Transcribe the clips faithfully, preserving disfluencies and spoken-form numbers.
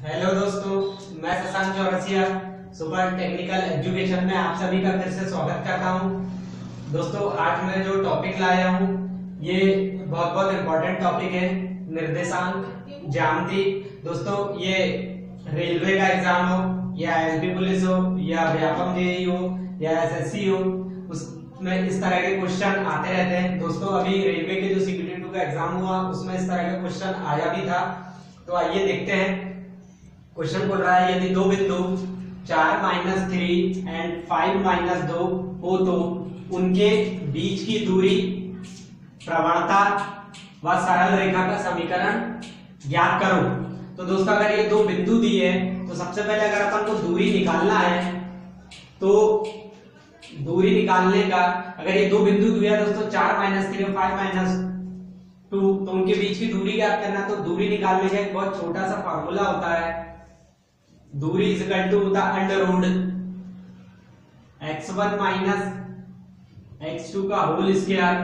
Hello दोस्तों, मैं Shashank Chaurasia Super Technical Education में आप सभी का फिर से स्वागत करता हूं। दोस्तों, आज मैं जो टॉपिक लाया हूं ये बहुत बहुत इम्पोर्टेंट टॉपिक है, निर्देशांक ज्यामिति। दोस्तों, ये रेलवे का एग्जाम हो या एसबी पुलिस हो या व्यापम जेईई हो या एसएससी हो, उसमें इस तरह के क्वेश्चन आते रहते हैं। दोस्तों, अभी रेलवे के जो सीपीटी टू का एग्जाम हुआ उसमें इस तरह का क्वेश्चन आया भी था। तो आइए देखते हैं। क्वेश्चन बोल रहा है, यदि दो बिंदु चार minus three and five minus दो हो तो उनके बीच की दूरी, प्रवणता व सरल रेखा का समीकरण ज्ञात करो। तो दोस्तों, अगर ये दो बिंदु दिए हैं तो सबसे पहले अगर अपन को दूरी निकालना है तो दूरी निकालने का, अगर ये दो बिंदु दिया है दोस्तों चार माइनस थ्री और फाइव माइनस टू, तो उनके बीच की दूरी ज्ञात करना। तो दूरी निकालने का एक बहुत छोटा सा फॉर्मूला होता है, दूरी is equal to the under root x one minus x two का whole square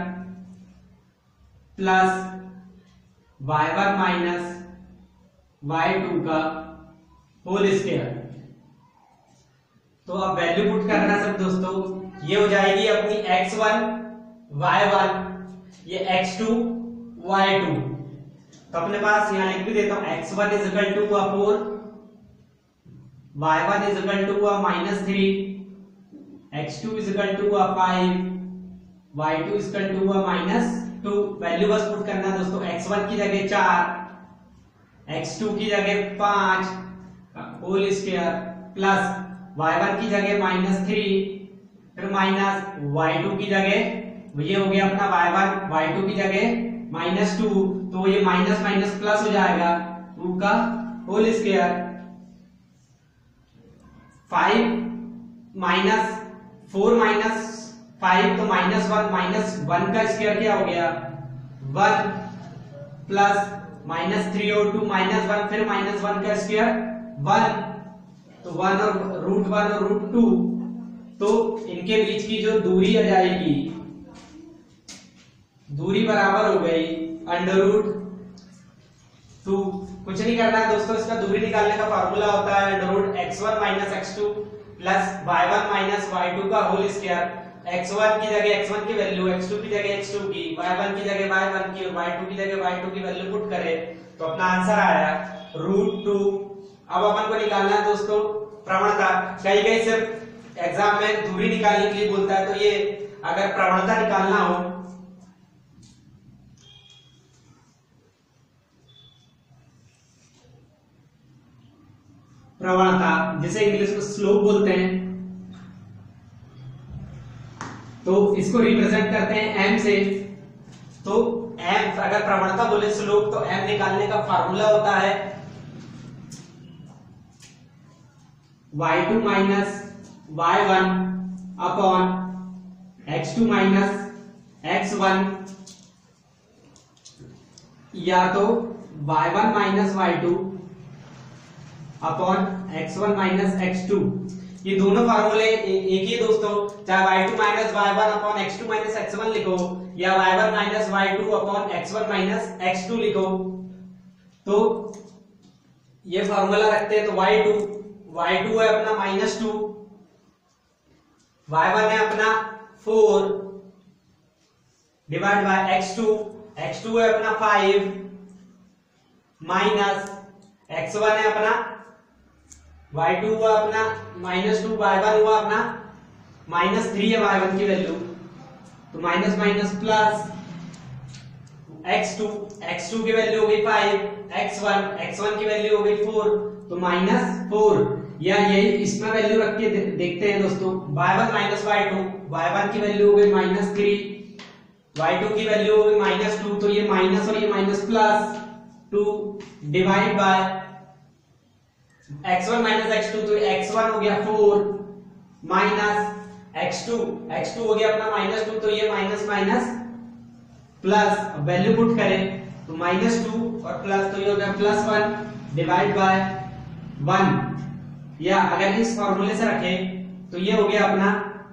plus y one minus Y two का होल स्क्वायर। तो अब वैल्यू पुट करना सब दोस्तों, ये हो जाएगी अपनी एक्स वन वाई वन, ये एक्स टू वाई टू। तो अपने पास यहां लिख भी देता हूं, x one is equal to four, y one is equal to minus three, x two is equal to five, y two is equal to minus two. Value बस put करना दोस्तों, एक्स वन की जगह चार, एक्स टू की जगह पांच whole square plus y one की जगह माइनस थ्री, फिर माइनस वाई टू की जगह ये हो गया अपना वाई वन, वाई टू की जगह माइनस टू, तो ये माइनस माइनस प्लस हो जाएगा टू का whole square. Five minus four minus five तो माइनस वन, माइनस वन का स्क्वायर क्या हो गया वन, प्लस माइनस थ्री और टू माइनस वन, फिर माइनस वन का स्क्वायर वन, तो वन और रूट वन और रूट टू। तो इनके बीच की जो दूरी आ जाएगी, दूरी बराबर हो गई अंडर रूट टू। कुछ नहीं करना है दोस्तों, इसका दूरी निकालने का फार्मूला होता है under root x one minus x two plus y one minus Y two का होल स्क्वायर। एक्स वन की जगह एक्स वन की वैल्यू, एक्स टू की जगह एक्स टू की, वाई वन की जगह वाई वन की, वाई टू की जगह वाई टू की वैल्यू पुट करें तो अपना आंसर आया रूट टू। अब अपन को निकालना है दोस्तों प्रवणता। कई कई सिर्फ एग्जाम में दूरी निकालने के लिए बोलता है, तो ये अगर प्रवणता निकालना हो प्रवणता, जिसे इंग्लिश में स्लोप बोलते हैं, तो इसको रिप्रेजेंट करते हैं एम से। तो एम, अगर प्रवणता बोले स्लोप, तो एम निकालने का फार्मूला होता है y two minus Y one upon x two minus x one, या तो Y one minus Y two upon x one minus x two. ये दोनों फार्मूले एक ही दोस्तों, चाहे y two minus Y one upon x two minus x one लिखो या y one minus Y two upon x one minus x two लिखो। तो ये फार्मूला रखते हैं, तो वाई टू वाई टू है अपना माइनस टू, वाई वन है अपना four divide by x two, x two है अपना फाइव माइनस एक्स वन है अपना वाई टू हुआ अपना माइनस टू, वाई वन हुआ अपना माइनस थ्री है वाई वन की वैल्यू, तो minus minus plus x two, x two की वैल्यू हो गई five, x one, x one की वैल्यू हो गई फोर, तो माइनस फोर। या यही इसमें वैल्यू रख के दे, देखते हैं दोस्तों, y one minus Y two, y one की वैल्यू हो गई माइनस थ्री, वाई टू की वैल्यू हो गई माइनस टू, तो ये माइनस और ये minus plus two divide by x one minus x two, तो एक्स वन हो गया four minus x two, x two हो गया अपना माइनस टू, तो ये minus minus plus, value put करें तो माइनस टू और प्लस, तो ये हो गया plus one divide by one. या अगर इस फॉर्मूले से रखें तो ये हो गया अपना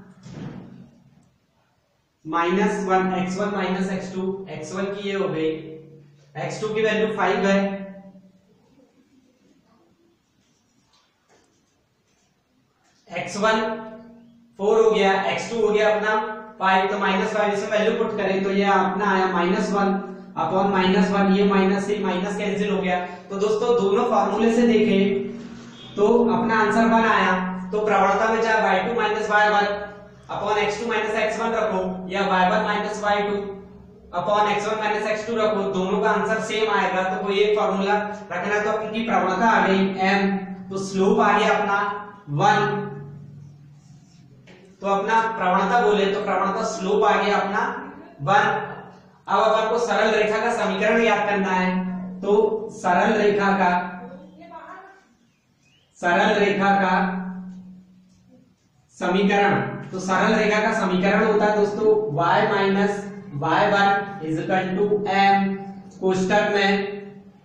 minus one x one minus x two, x one की ये हो गई, एक्स टू की वैल्यू फाइव है एक्स वन फोर हो गया, एक्स टू हो गया अपना फाइव, तो माइनस फाइव इसमें वैल्यू पुट करें तो ये अपना आया minus one upon minus one, ये माइनस से माइनस कैंसिल हो गया। तो दोस्तों दोनों फार्मूले से देखें तो अपना आंसर वन आया। तो प्रवणता में चाहे y two minus Y one upon x two minus x one रखो या y one minus Y two upon x one minus x two रखो, दोनों का आंसर सेम आएगा। तो कोई एक फार्मूला रखना, तो अपनी प्रवणता आ गई m, तो स्लोप आ गया अपना वन। तो अपना प्रवणता बोले तो प्रवणता स्लोप आ गया अपना वन। अब अपन को सरल रेखा का समीकरण याद करना है, तो सरल रेखा का सरल रेखा का समीकरण, तो सरल रेखा का समीकरण होता है दोस्तों y minus Y one is equal to m कोष्टक में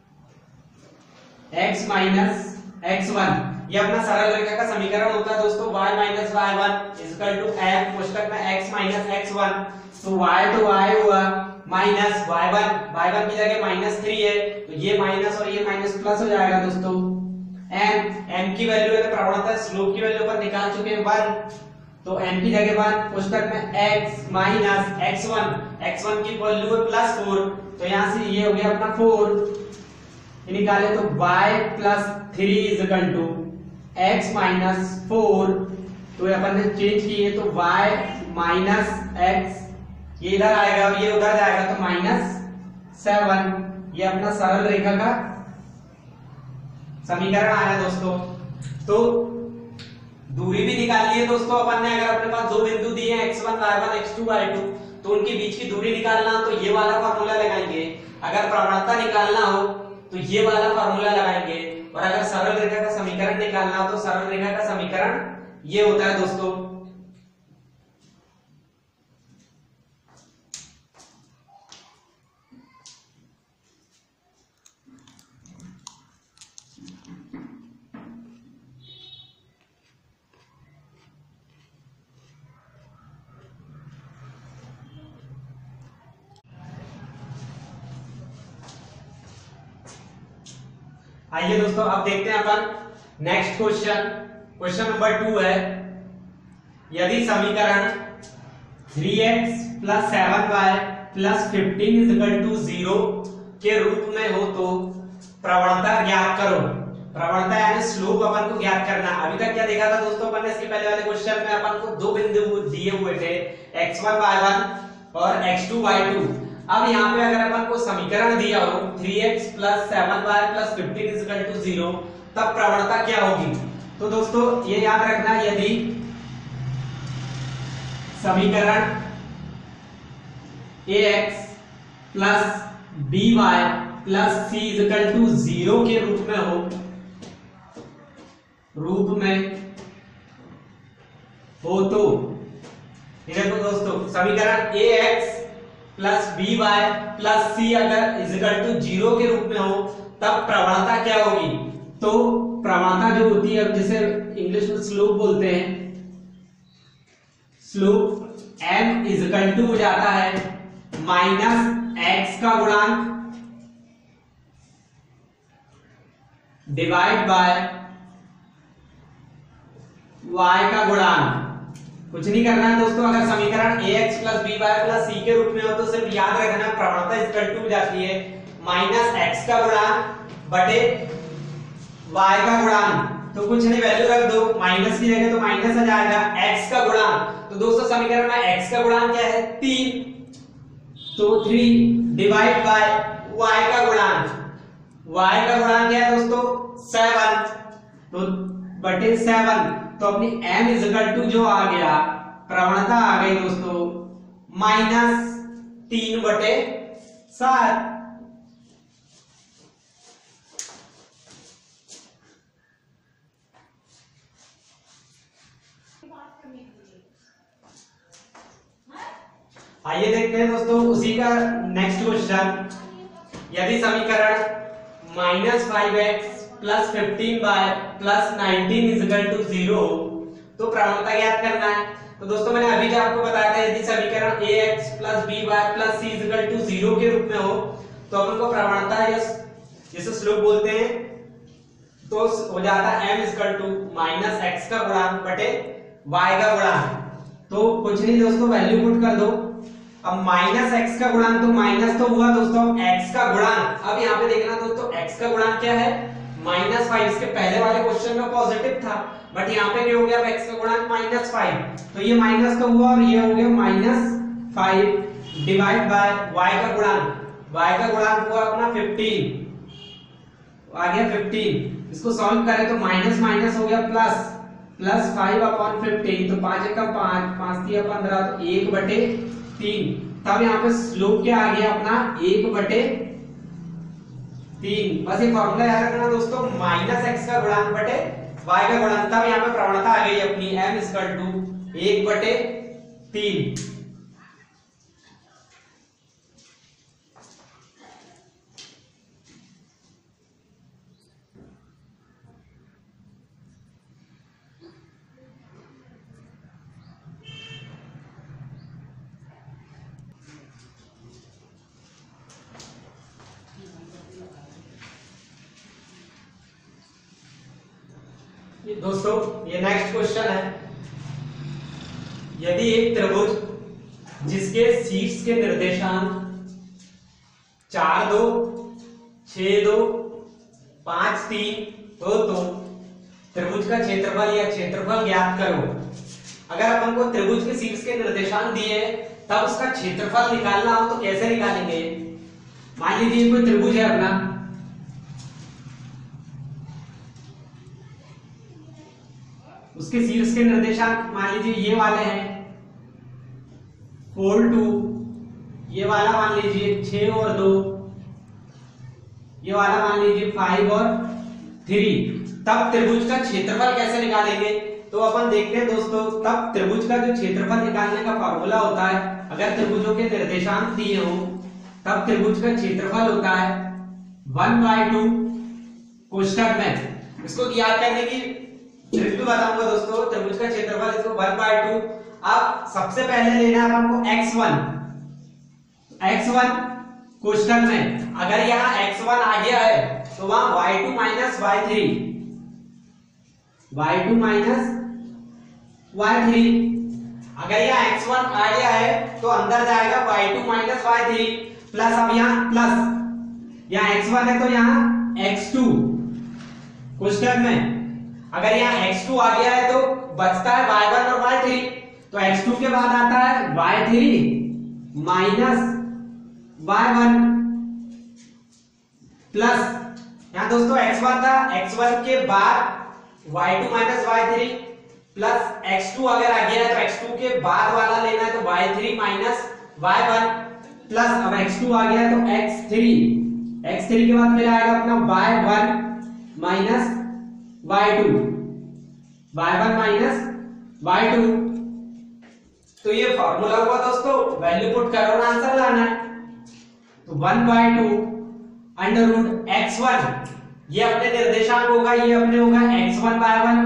x माइनस एक्स वन, ये अपना सरल रेखा का समीकरण होता है दोस्तों y minus Y one is equal to m कोष्टक में x माइनस एक्स वन। तो y तो y हुआ minus Y one, y one की जगह माइनस थ्री है तो ये माइनस और ये माइनस प्लस हो जाएगा दोस्तों। m m की वैल्यू है, प्रवणता स्लोप की वैल्यू पर निकाल चुके हैं वन, तो m की जगह वन कोष्टक में x minus x one, x one की वैल्यू है प्लस फोर, तो यहां से ये हो गया अपना फोर, निकाले तो y plus three is equal to x minus four, तो अपन ने चेंज किए तो y माइनस x ये इधर आएगा और ये उधर जाएगा तो माइनस सेवन। ये अपना सरल रेखा का समीकरण आया दोस्तों। तो दूरी भी निकालनी है दोस्तों अपन ने, अगर अपने पास दो बिंदु दिए हैं x one y one x two y two, तो उनके बीच की दूरी निकालना तो ये वाला फार्मूला लगाएंगे, अगर प्रवणता निकालना हो तो ये वाला फार्मूला लगाएंगे, और अगर सरल रेखा का समीकरण निकालना हो तो सरल रेखा का समीकरण ये होता है दोस्तों। आइए दोस्तों अब देखते हैं अपन next question, question number two है, यदि समीकरण three x plus seven y plus fifteen is equal to zero के रूप में हो तो प्रवणता ज्ञात करो। प्रवणता यानी स्लोप अपन को ज्ञात करना। अभी तक क्या देखा था दोस्तों अपन ने, इसके पहले वाले क्वेश्चन में अपन को दो बिंदु दिए हुए थे एक्स वन वाई वन और एक्स टू वाई टू। अब यहाँ पे अगर अपन को समीकरण दिया हो three x plus seven y plus fifteen is equal to zero, तब प्रवणता क्या होगी। तो दोस्तों ये याद रखना, यदि समीकरण ax plus by plus c is equal to zero के रूप में हो रूप में हो तो देखो दोस्तों, समीकरण ax plus b y plus c अगर इज इक्वल टू जीरो के रूप में हो तब प्रवणता क्या होगी। तो प्रवणता जो होती है, जिसे इंग्लिश में स्लोप बोलते हैं, slope m is equal to हो जाता है माइनस एक्स का गुणांक डिवाइड बाय y का गुणांक। कुछ नहीं करना है दोस्तों, अगर समीकरण ax plus b y plus c के रूप में हो तो सिर्फ याद रखना प्रवणता इज इक्वल टू हो जाती है माइनस एक्स का गुणांक बटे y का गुणांक। तो कुछ नहीं, वैल्यू रख दो, माइनस की जगह तो माइनस आ जाएगा, x का गुणांक। तो दोस्तों समीकरण में x का गुणांक क्या है तीन, तो थ्री डिवाइड बाय y का गुणांक, y का गुणांक क्या है दोस्तों सेवन, तो बटे सेवन। तो अपनी m इज इक्वल टू जो आ गया, प्रवणता आ गई दोस्तों माइनस तीन बटे सात। आइए देखते हैं दोस्तों उसी का नेक्स्ट क्वेश्चन, यदि समीकरण minus five x plus fifteen y plus nineteen is equal to zero तो प्रवणता ज्ञात करना है। तो दोस्तों मैंने अभी जो आपको बताया था, यदि समीकरण ax plus by plus c is equal to zero के रूप में हो तो अपन को प्रवणता या जिसे स्लोप बोलते हैं तो हो जाता है m equal to minus x का गुणांक बटे y का गुणांक। तो कुछ नहीं दोस्तों, वैल्यू पुट कर दो। अब माइनस एक्स का गुणांक, तो माइनस तो हुआ दोस्तों x का गुणांक। अब यहाँ पे देखना दोस्तों x का गुणांक क्या है, माइनस फाइव। इसके पहले वाले क्वेश्चन में पॉजिटिव था, बट यहाँ पे क्या हो गया, अब x का गुणांक माइनस फाइव, तो ये माइनस तो हुआ और ये हो गया minus five divide by y का गुणांक। y का गुणांक हुआ अपना फिफ्टीन, आ गया फिफ्टीन। इसको सॉल्व करें तो माइनस माइनस हो गया plus, plus five upon fifteen, तो पांच एक का पांच, पांच दिया पंद्रह, तो एक बटे तीन। तब यहाँ पे स्लोप क्या आ गया अपना, एक बटे तीन। बस ये फॉर्मूला याद रखना दोस्तों, माइनस एक्स का गुणांक बटे y का गुणांक। तब यहाँ पे प्रवणता आ गई अपनी m इक्वल टू एक बटे तीन। ये दोस्तों ये नेक्स्ट क्वेश्चन है। यदि एक त्रिभुज जिसके शीर्ष के निर्देशांक चार दो, छह दो, पांच तीन हो तो त्रिभुज का क्षेत्रफल या क्षेत्रफल ज्ञात करो। अगर अपन को त्रिभुज के शीर्ष के निर्देशांक दिए तब उसका क्षेत्रफल निकालना हो तो कैसे निकालेंगे। मान लीजिए कोई त्रिभुज है अपना, उसके शीर्ष के निर्देशांक मान लीजिए ये वाले हैं फोर टू, ये वाला मान लीजिए छह और दो, ये वाला मान लीजिए फाइव और थ्री। तब त्रिभुज का क्षेत्रफल कैसे निकालेंगे, तो अपन देखते हैं दोस्तों। तब त्रिभुज का जो क्षेत्रफल निकालने का फॉर्मूला होता है, अगर त्रिभुजों के निर्देशांक दिए हो तब त्रिभुज का क्षेत्रफल होता है वन बाय टू कोष्ठक में। इसको याद करने की ट्रिक भी बताऊंगा दोस्तों। त्रिभुज का क्षेत्रफल इसको वन बाय टू। अब सबसे पहले लेना है अपन को एक्स वन, एक्स वन कोष्ठक में। अगर यहाँ एक्स वन आ गया है तो वहां y two minus Y three, Y two minus Y three. अगर यहाँ एक्स वन आ गया है तो अंदर जाएगा y two minus Y three plus, अब यहाँ प्लस, यहाँ एक्स वन है तो यहाँ एक्स टू कोष्ठक में। अगर यहाँ एक्स टू आ गया है तो बचता है वाई वन और वाई थ्री, तो एक्स टू के बाद आता है y three minus Y one plus, यहाँ दोस्तों एक्स वन था, एक्स वन के बाद y two minus Y three plus x two अगर आ गया है तो एक्स टू के बाद वाला लेना है तो Y three minus Y one plus, अब एक्स टू आ गया है तो एक्स थ्री, एक्स थ्री के बाद फिर आएगा अपना y one minus Y two, y one minus Y two. तो ये फॉर्मूला हुआ दोस्तों, वैल्यू पुट करो ना आंसर लाना है। तो one by two under root x one, ये अपने निर्देशांक होगा, ये अपने होगा एक्स वन बाय वन,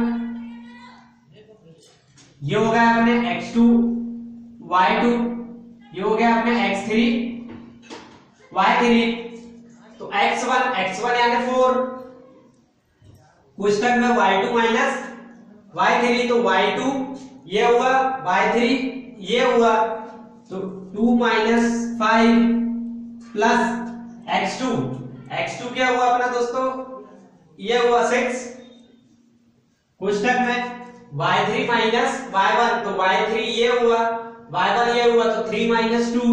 ये हो गया अपने एक्स टू वाई टू, ये हो गया अपने एक्स थ्री वाई थ्री। तो एक्स वन, एक्स वन यानी फोर कोष्ठक में y two minus Y three, तो वाई टू ये हुआ, वाई थ्री ये हुआ, तो two minus five plus x two, x two क्या हुआ अपना दोस्तों, ये हुआ सिक्स कोष्ठक में y three minus Y one, तो वाई थ्री ये हुआ, वाई वन ये हुआ, तो three minus two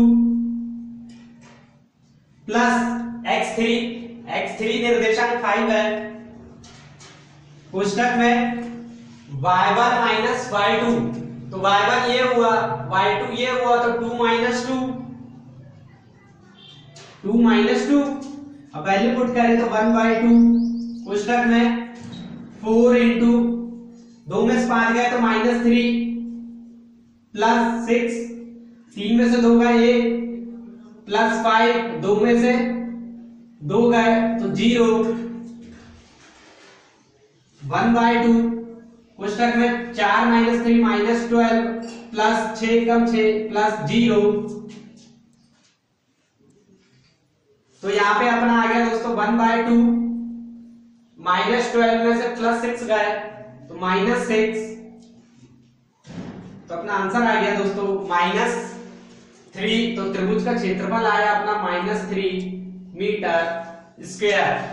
plus x three, x three निर्देशांक फाइव है कोष्ठक में y one minus Y two, तो वाई वन ये हुआ, वाई टू ये हुआ, तो two minus two, two minus two. अब वैल्यू पुट करें तो वन बाई टू कोष्ठक में फोर इंटू दो में से पांच गए तो माइनस थ्री प्लस सिक्स, तीन में से दो गए एक प्लस फाइव, दो में से दो गए तो जीरो, वन बाई टू कोष्ठक में चार minus three minus twelve plus छह कम छह प्लस जीरो। तो यहां पे अपना आ गया दोस्तों one by two minus twelve में से प्लस सिक्स गए तो माइनस सिक्स, तो अपना आंसर आ गया दोस्तों माइनस थ्री। तो त्रिभुज का क्षेत्रफल आया अपना माइनस थ्री मीटर स्क्वायर।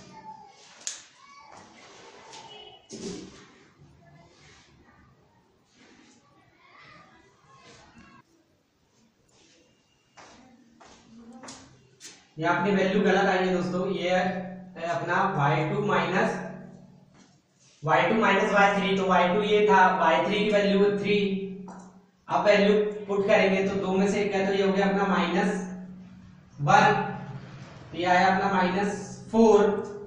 ये अपनी वैल्यू गलत आई है दोस्तों, ये है अपना y two minus Y two minus Y three. तो वाई टू ये था, वाई थ्री की वैल्यू थ्री। अब वैल्यू पुट करेंगे तो दो में से एक है तो ये हो गया अपना माइनस वन, ये आया अपना माइनस फोर।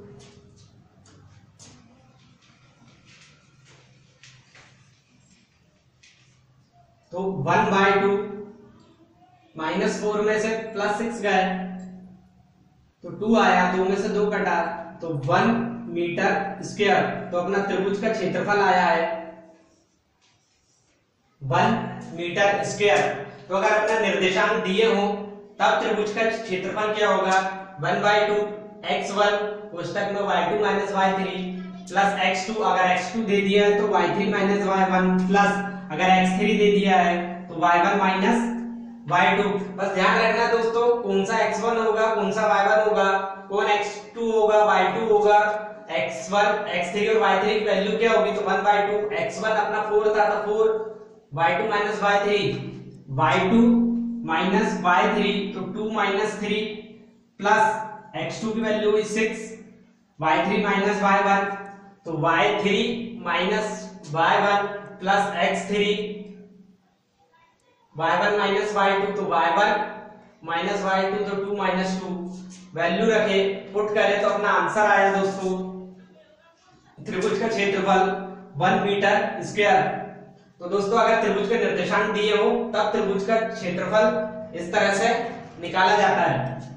तो one by two, minus four में से प्लस सिक्स गए तो टू आया, दो में से दो कटा तो वन मीटर स्क्वायर। तो अपना त्रिभुज का क्षेत्रफल आया है वन मीटर स्क्वायर। तो अगर अपना निर्देशांक दिए हो तब त्रिभुज का क्षेत्रफल क्या होगा, one by two x one कोष्टक में y two minus Y three plus x two, अगर एक्स टू दे दिया है तो Y three minus Y one plus अगर एक्स थ्री दे दिया है तो Y one minus Y two. बस ध्यान रखना दोस्तों कौन सा एक्स वन होगा कौन सा वाई वन होगा, कौन एक्स टू होगा वाई टू होगा, एक्स वन एक्स थ्री और वाई थ्री की वैल्यू क्या होगी, तो one by two. X one अपना फोर था तो four Y two minus Y three, Y two minus Y three तो two minus three plus x two की वैल्यू हुई six, Y three minus Y one तो Y three minus Y one plus x three, Y one minus Y two तो Y one minus Y two तो two minus two. Value रखे put करें तो अपना answer आया दोस्तों त्रिभुज का क्षेत्रफल वन मीटर स्क्वायर। तो दोस्तों अगर त्रिभुज के निर्देशांक दिए हो तब त्रिभुज का क्षेत्रफल इस तरह से निकाला जाता है।